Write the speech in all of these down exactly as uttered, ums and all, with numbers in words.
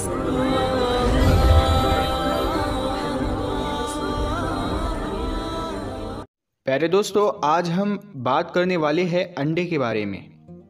प्यारे दोस्तों, आज हम बात करने वाले हैं अंडे के बारे में।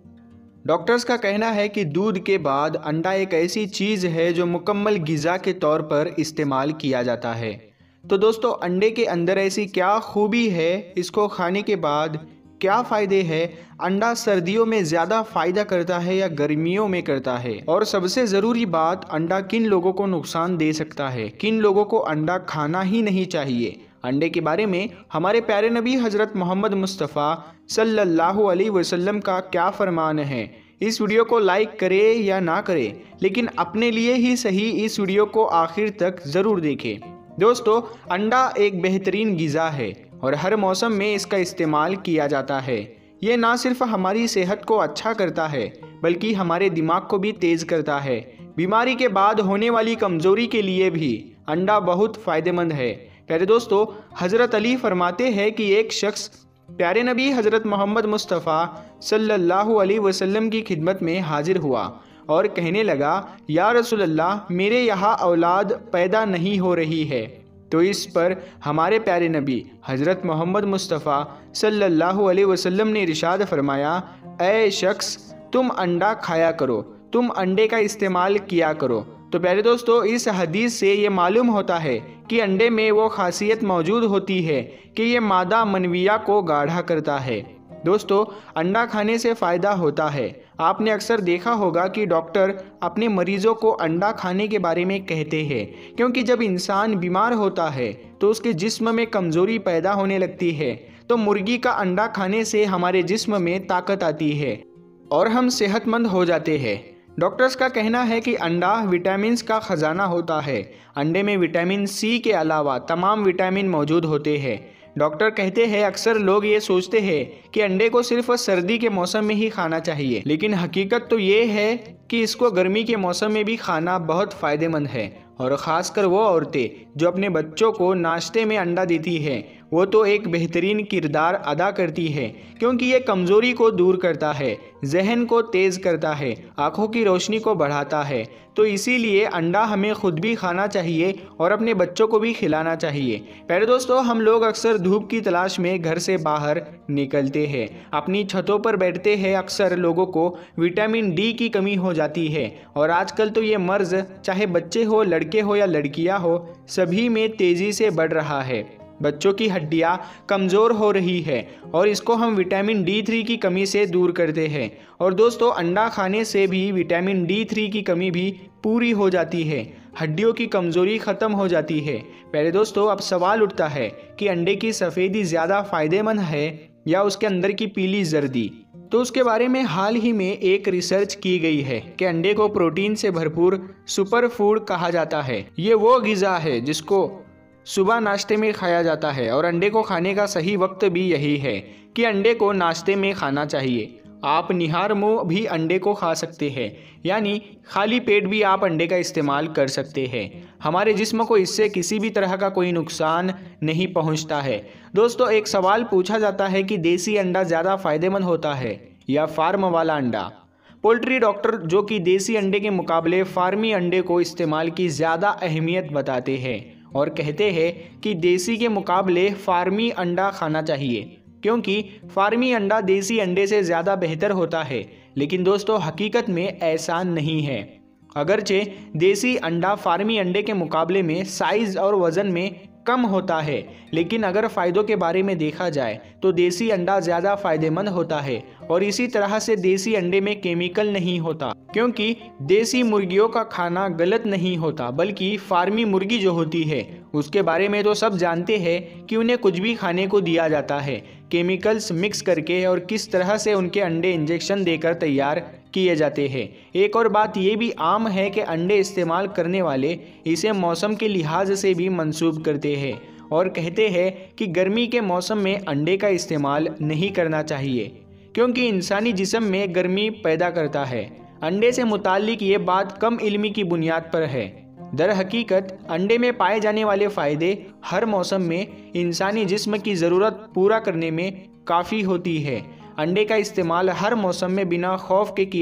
डॉक्टर्स का कहना है कि दूध के बाद अंडा एक ऐसी चीज़ है जो मुकम्मल ग़िज़ा के तौर पर इस्तेमाल किया जाता है। तो दोस्तों, अंडे के अंदर ऐसी क्या खूबी है, इसको खाने के बाद क्या फ़ायदे हैं, अंडा सर्दियों में ज़्यादा फ़ायदा करता है या गर्मियों में करता है, और सबसे ज़रूरी बात, अंडा किन लोगों को नुकसान दे सकता है, किन लोगों को अंडा खाना ही नहीं चाहिए। अंडे के बारे में हमारे प्यारे नबी हज़रत मोहम्मद मुस्तफ़ा सल्लल्लाहु अलैहि वसल्लम का क्या फरमान है। इस वीडियो को लाइक करें या ना करें, लेकिन अपने लिए ही सही इस वीडियो को आखिर तक ज़रूर देखें। दोस्तों, अंडा एक बेहतरीन ग़िज़ा है और हर मौसम में इसका इस्तेमाल किया जाता है। ये ना सिर्फ हमारी सेहत को अच्छा करता है, बल्कि हमारे दिमाग को भी तेज़ करता है। बीमारी के बाद होने वाली कमज़ोरी के लिए भी अंडा बहुत फ़ायदेमंद है। प्यारे दोस्तों, हज़रत अली फरमाते हैं कि एक शख्स प्यारे नबी हज़रत मोहम्मद मुस्तफ़ा सल्लल्लाहु अलैहि वसल्लम की खिदमत में हाजिर हुआ और कहने लगा, या रसूल अल्लाह, मेरे यहाँ औलाद पैदा नहीं हो रही है। तो इस पर हमारे प्यारे नबी हज़रत मोहम्मद मुस्तफ़ा सल्लल्लाहु अलैहि वसल्लम ने इरशाद फरमाया, ऐ शख्स, तुम अंडा खाया करो, तुम अंडे का इस्तेमाल किया करो। तो प्यारे दोस्तों, इस हदीस से ये मालूम होता है कि अंडे में वो खासियत मौजूद होती है कि ये मादा मनविया को गाढ़ा करता है। दोस्तों, अंडा खाने से फ़ायदा होता है। आपने अक्सर देखा होगा कि डॉक्टर अपने मरीज़ों को अंडा खाने के बारे में कहते हैं, क्योंकि जब इंसान बीमार होता है तो उसके जिस्म में कमज़ोरी पैदा होने लगती है। तो मुर्गी का अंडा खाने से हमारे जिस्म में ताकत आती है और हम सेहतमंद हो जाते हैं। डॉक्टर्स का कहना है कि अंडा विटामिन्स का ख़जाना होता है। अंडे में विटामिन सी के अलावा तमाम विटामिन मौजूद होते हैं। डॉक्टर कहते हैं, अक्सर लोग ये सोचते हैं कि अंडे को सिर्फ सर्दी के मौसम में ही खाना चाहिए, लेकिन हकीकत तो ये है कि इसको गर्मी के मौसम में भी खाना बहुत फ़ायदेमंद है। और ख़ासकर वो औरतें जो अपने बच्चों को नाश्ते में अंडा देती हैं, वो तो एक बेहतरीन किरदार अदा करती है, क्योंकि ये कमज़ोरी को दूर करता है, जहन को तेज़ करता है, आँखों की रोशनी को बढ़ाता है। तो इसीलिए अंडा हमें खुद भी खाना चाहिए और अपने बच्चों को भी खिलाना चाहिए। प्यारे दोस्तों, हम लोग अक्सर धूप की तलाश में घर से बाहर निकलते हैं, अपनी छतों पर बैठते हैं। अक्सर लोगों को विटामिन डी की कमी हो जाती है और आजकल तो ये मर्ज़ चाहे बच्चे हो, लड़के हो या लड़कियां हो, सभी में तेज़ी से बढ़ रहा है। बच्चों की हड्डियां कमज़ोर हो रही है और इसको हम विटामिन डी थ्री की कमी से दूर करते हैं। और दोस्तों, अंडा खाने से भी विटामिन डी थ्री की कमी भी पूरी हो जाती है, हड्डियों की कमज़ोरी ख़त्म हो जाती है। पहले दोस्तों, अब सवाल उठता है कि अंडे की सफ़ेदी ज़्यादा फ़ायदेमंद है या उसके अंदर की पीली जर्दी। तो उसके बारे में हाल ही में एक रिसर्च की गई है कि अंडे को प्रोटीन से भरपूर सुपर फूड कहा जाता है। ये वो ग़िज़ा है जिसको सुबह नाश्ते में खाया जाता है और अंडे को खाने का सही वक्त भी यही है कि अंडे को नाश्ते में खाना चाहिए। आप निहार मुंह भी अंडे को खा सकते हैं, यानी खाली पेट भी आप अंडे का इस्तेमाल कर सकते हैं। हमारे जिस्म को इससे किसी भी तरह का कोई नुकसान नहीं पहुंचता है। दोस्तों, एक सवाल पूछा जाता है कि देसी अंडा ज़्यादा फ़ायदेमंद होता है या फार्म वाला अंडा। पोल्ट्री डॉक्टर जो कि देसी अंडे के मुकाबले फार्मी अंडे को इस्तेमाल की ज़्यादा अहमियत बताते हैं और कहते हैं कि देसी के मुकाबले फार्मी अंडा खाना चाहिए, क्योंकि फार्मी अंडा देसी अंडे से ज़्यादा बेहतर होता है। लेकिन दोस्तों, हकीकत में ऐसा नहीं है। अगरचे देसी अंडा फार्मी अंडे के मुकाबले में साइज़ और वज़न में कम होता है, लेकिन अगर फ़ायदों के बारे में देखा जाए तो देसी अंडा ज़्यादा फ़ायदेमंद होता है। और इसी तरह से देसी अंडे में केमिकल नहीं होता, क्योंकि देसी मुर्गियों का खाना गलत नहीं होता, बल्कि फार्मी मुर्गी जो होती है उसके बारे में तो सब जानते हैं कि उन्हें कुछ भी खाने को दिया जाता है केमिकल्स मिक्स करके, और किस तरह से उनके अंडे इंजेक्शन देकर तैयार किए जाते हैं। एक और बात ये भी आम है कि अंडे इस्तेमाल करने वाले इसे मौसम के लिहाज से भी मंसूब करते हैं और कहते हैं कि गर्मी के मौसम में अंडे का इस्तेमाल नहीं करना चाहिए, क्योंकि इंसानी जिस्म में गर्मी पैदा करता है। अंडे से मुताल्लिक ये बात कम इल्मी की बुनियाद पर है। दर हकीकत अंडे में पाए जाने वाले फ़ायदे हर मौसम में इंसानी जिस्म की ज़रूरत पूरा करने में काफ़ी होती है। अंडे का इस्तेमाल हर मौसम में बिना खौफ के किया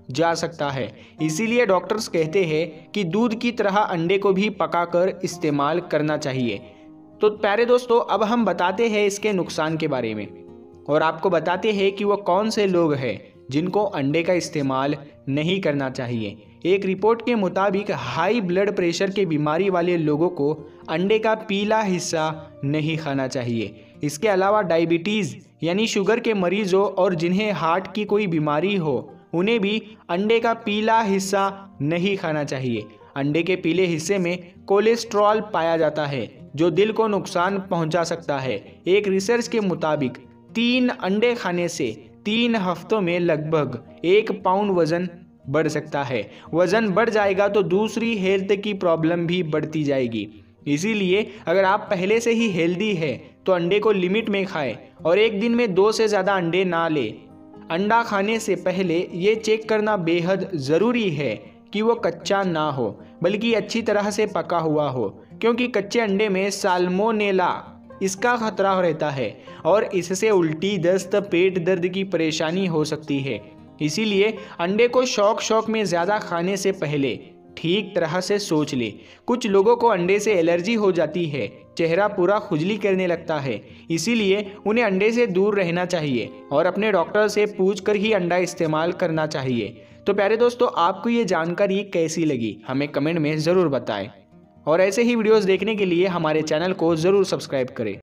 जा सकता है। इसीलिए डॉक्टर्स कहते हैं कि दूध की तरह अंडे को भी पकाकर इस्तेमाल करना चाहिए। तो प्यारे दोस्तों, अब हम बताते हैं इसके नुकसान के बारे में और आपको बताते हैं कि वो कौन से लोग हैं जिनको अंडे का इस्तेमाल नहीं करना चाहिए। एक रिपोर्ट के मुताबिक हाई ब्लड प्रेशर के बीमारी वाले लोगों को अंडे का पीला हिस्सा नहीं खाना चाहिए। इसके अलावा डायबिटीज़ यानी शुगर के मरीजों और जिन्हें हार्ट की कोई बीमारी हो उन्हें भी अंडे का पीला हिस्सा नहीं खाना चाहिए। अंडे के पीले हिस्से में कोलेस्ट्रॉल पाया जाता है जो दिल को नुकसान पहुंचा सकता है। एक रिसर्च के मुताबिक तीन अंडे खाने से तीन हफ्तों में लगभग एक पाउंड वजन बढ़ सकता है। वजन बढ़ जाएगा तो दूसरी हेल्थ की प्रॉब्लम भी बढ़ती जाएगी। इसीलिए अगर आप पहले से ही हेल्दी है तो अंडे को लिमिट में खाएं और एक दिन में दो से ज़्यादा अंडे ना लें। अंडा खाने से पहले ये चेक करना बेहद ज़रूरी है कि वो कच्चा ना हो बल्कि अच्छी तरह से पका हुआ हो, क्योंकि कच्चे अंडे में साल्मोनेला इसका खतरा रहता है और इससे उल्टी, दस्त, पेट दर्द की परेशानी हो सकती है। इसीलिए अंडे को शौक शौक में ज़्यादा खाने से पहले ठीक तरह से सोच ले। कुछ लोगों को अंडे से एलर्जी हो जाती है, चेहरा पूरा खुजली करने लगता है, इसीलिए उन्हें अंडे से दूर रहना चाहिए और अपने डॉक्टर से पूछकर ही अंडा इस्तेमाल करना चाहिए। तो प्यारे दोस्तों, आपको ये जानकारी कैसी लगी हमें कमेंट में ज़रूर बताएं और ऐसे ही वीडियोस देखने के लिए हमारे चैनल को ज़रूर सब्सक्राइब करें।